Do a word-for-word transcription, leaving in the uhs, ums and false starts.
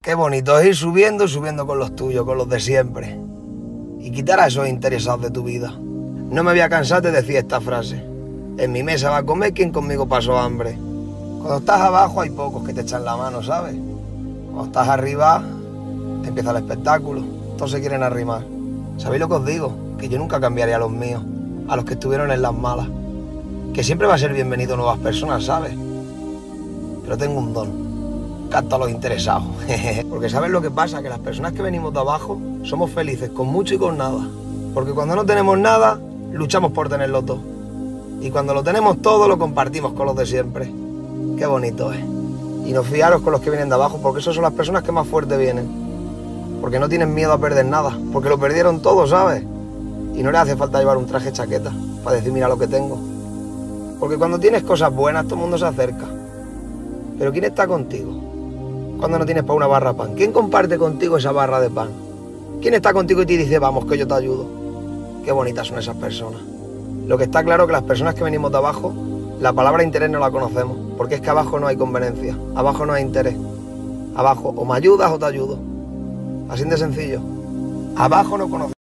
Qué bonito es ir subiendo y subiendo con los tuyos, con los de siempre. Y quitar a esos interesados de tu vida. No me voy a cansar de decir esta frase. En mi mesa va a comer quien conmigo pasó hambre. Cuando estás abajo hay pocos que te echan la mano, ¿sabes? Cuando estás arriba, empieza el espectáculo. Todos se quieren arrimar. ¿Sabéis lo que os digo? Que yo nunca cambiaría a los míos, a los que estuvieron en las malas. Que siempre va a ser bienvenido nuevas personas, ¿sabes? Pero tengo un don. Capto a los interesados. Porque ¿sabes lo que pasa? Que las personas que venimos de abajo somos felices con mucho y con nada. Porque cuando no tenemos nada, luchamos por tenerlo todo. Y cuando lo tenemos todo, lo compartimos con los de siempre. Qué bonito es. Y no fiaros con los que vienen de abajo, porque esos son las personas que más fuerte vienen. Porque no tienen miedo a perder nada, porque lo perdieron todo, ¿sabes? Y no les hace falta llevar un traje chaqueta para decir, mira lo que tengo. Porque cuando tienes cosas buenas, todo el mundo se acerca. Pero ¿quién está contigo cuando no tienes para una barra de pan? ¿Quién comparte contigo esa barra de pan? ¿Quién está contigo y te dice, vamos, que yo te ayudo? Qué bonitas son esas personas. Lo que está claro es que las personas que venimos de abajo, la palabra interés no la conocemos, porque es que abajo no hay conveniencia, abajo no hay interés. Abajo o me ayudas o te ayudo. Así de sencillo. Abajo no conocemos.